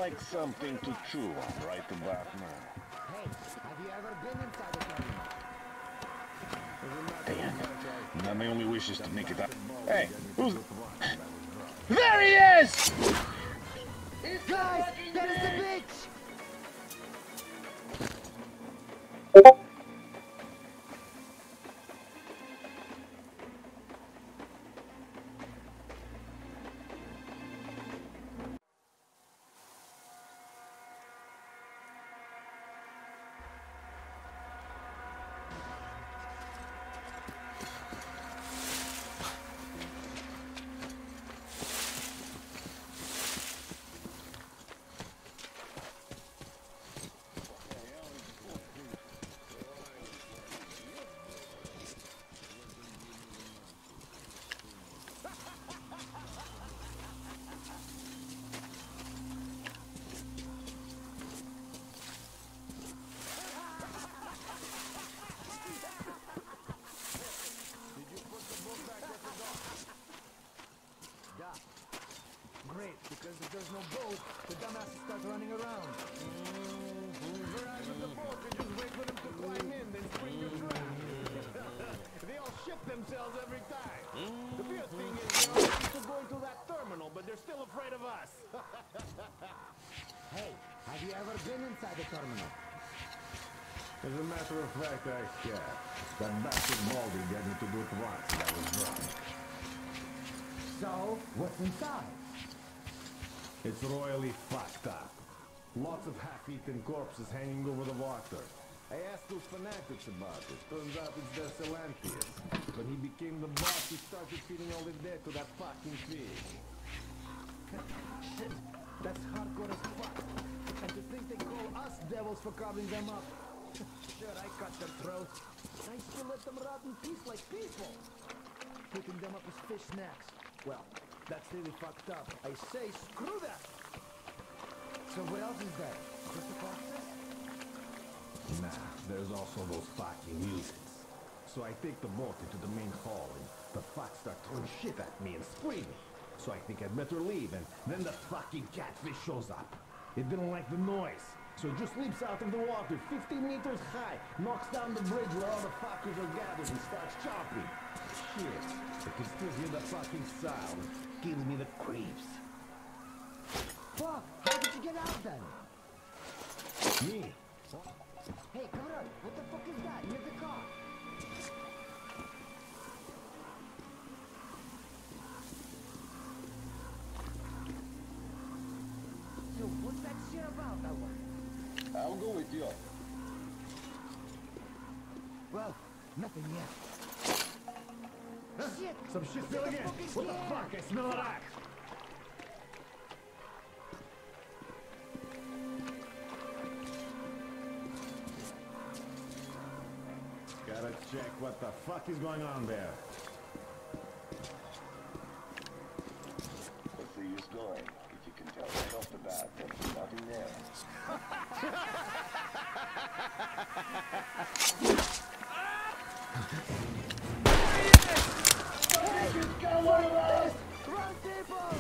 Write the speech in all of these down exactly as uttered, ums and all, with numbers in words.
like something to chew on right about now. Hey, have you ever been inside the terminal? Damn. Now my only wish is to make it out. Hey, who's... There he is! Guys, that is the bitch! Great, because if there's no boat, the dumbasses start running around. Mm-hmm. Arrive with the boat and just wait for them to climb in, then swing your trap. They all ship themselves every time. Mm-hmm. The weird thing is, you know, they're used to going through that terminal, but they're still afraid of us. Hey, have you ever been inside the terminal? As a matter of fact, I have. That bastard Baldy got me to do it once, and I was wrong. So, what's inside? It's royally fucked up. Lots of half-eaten corpses hanging over the water. I asked those fanatics about it. Turns out it's their Salantius. When he became the boss, he started feeding all the dead to that fucking pig. Shit, that's hardcore as fuck. And to think they call us devils for carving them up. Sure, I cut their throats. I still let them rot in peace like people. Picking them up as fish snacks. Well, that's really fucked up. I say, screw that! So what else is there? Just the corpses? Nah, there's also those fucking mutants. So I take the boat into the main hall, and the fucks start throwing shit at me and screaming. So I think I'd better leave, and then the fucking catfish shows up. It didn't like the noise, so it just leaps out of the water, fifteen meters high, knocks down the bridge where all the fuckers are gathered and starts chopping. Shit, I can still hear the fucking sound. Gives me the creeps. Fuck! How did you get out then? Me? Hey, come on! What the fuck is that? Near the car! So, what's that shit about, I wonder? I'll go with you. Well, nothing yet. Huh? Shit! Some shit still again! What the fuck? I smell that! Gotta check what the fuck is going on there. Let's see you going. If you can tell right off the bat, there's nothing there. Just got one of those! Run, people!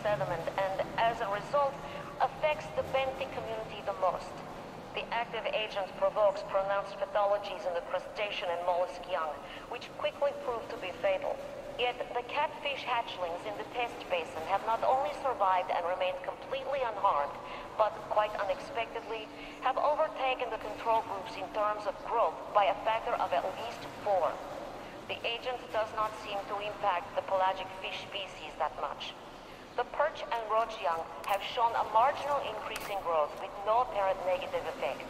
sediment and, as a result, affects the benthic community the most. The active agent provokes pronounced pathologies in the crustacean and mollusk young, which quickly prove to be fatal. Yet, the catfish hatchlings in the test basin have not only survived and remained completely unharmed, but, quite unexpectedly, have overtaken the control groups in terms of growth by a factor of at least four. The agent does not seem to impact the pelagic fish species that much. The perch and roach young have shown a marginal increase in growth with no apparent negative effect.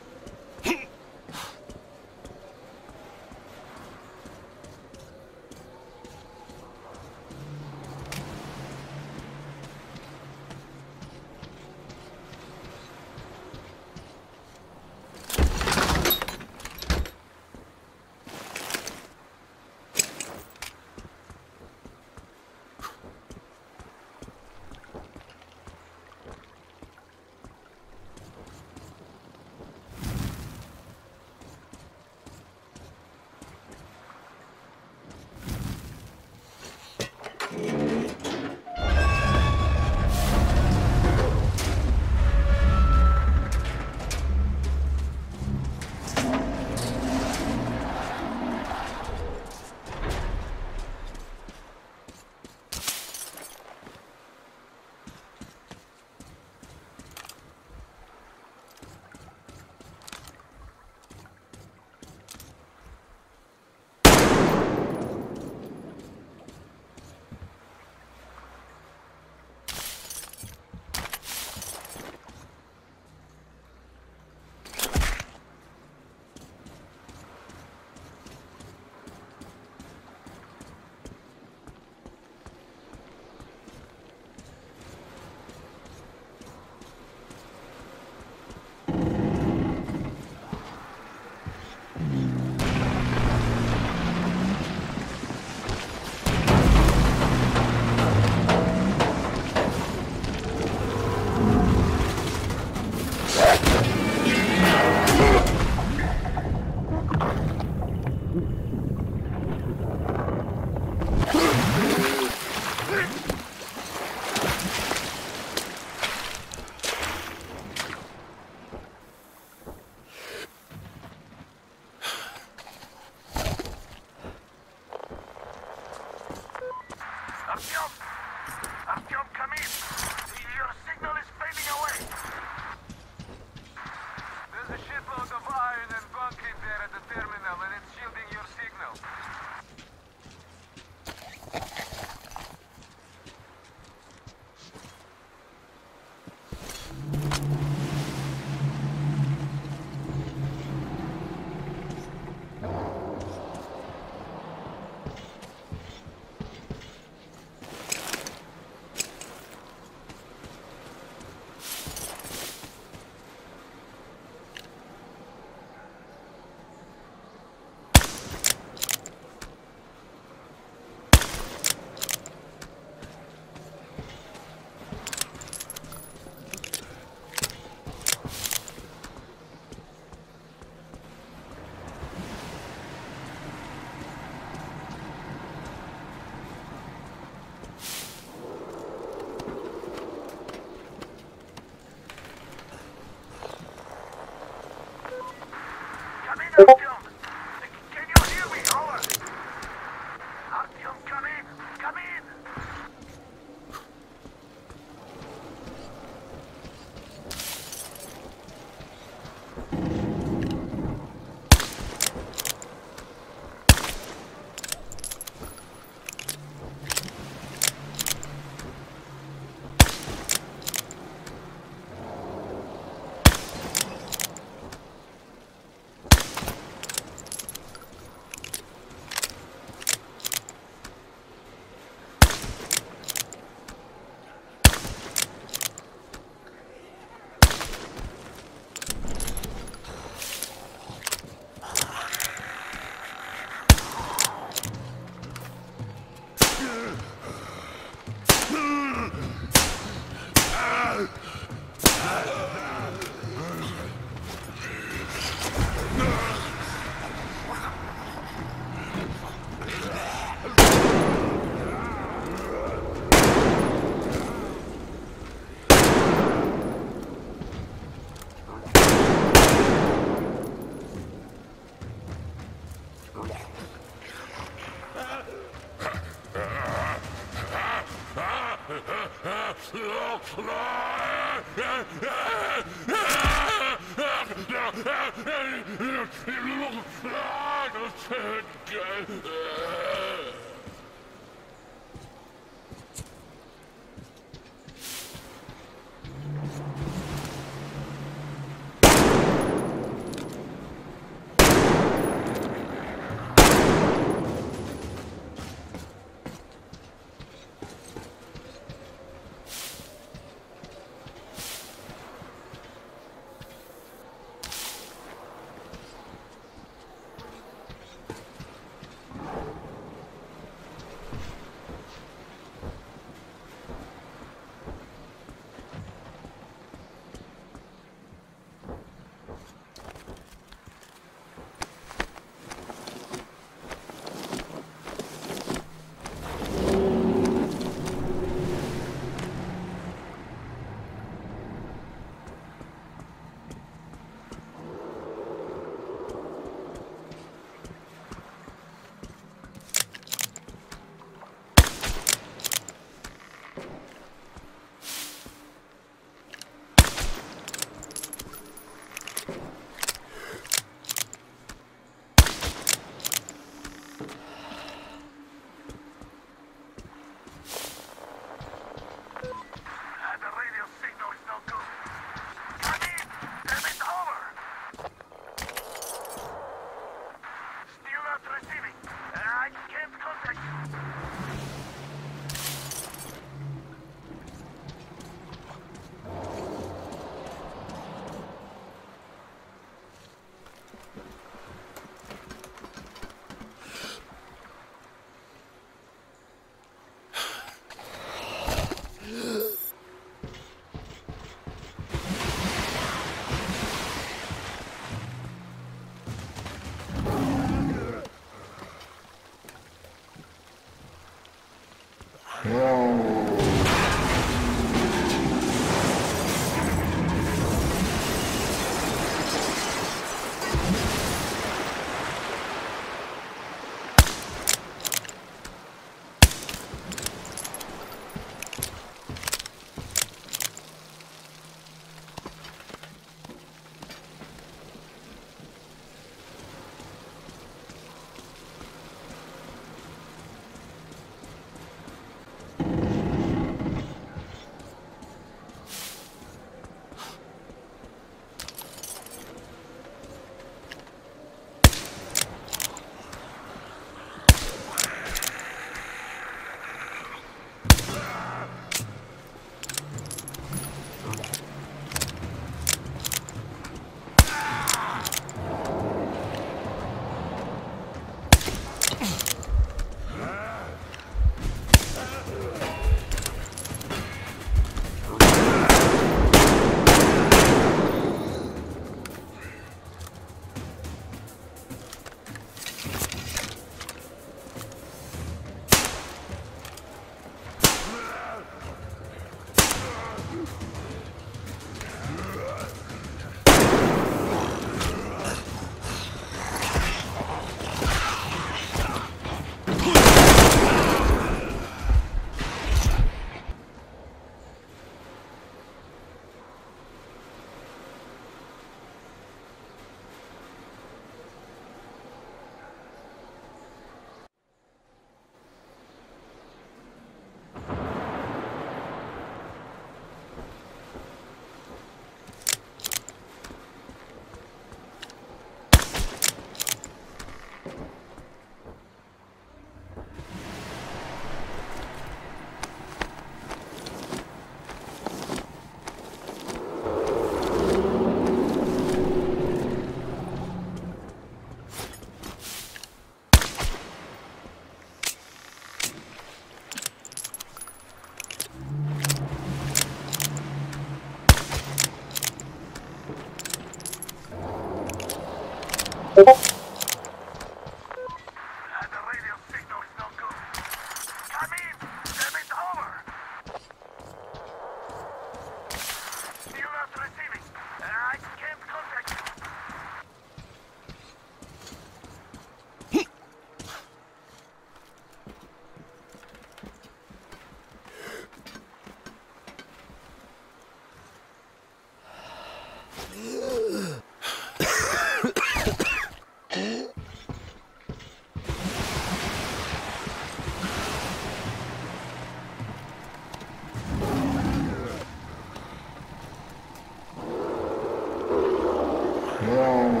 Whoa.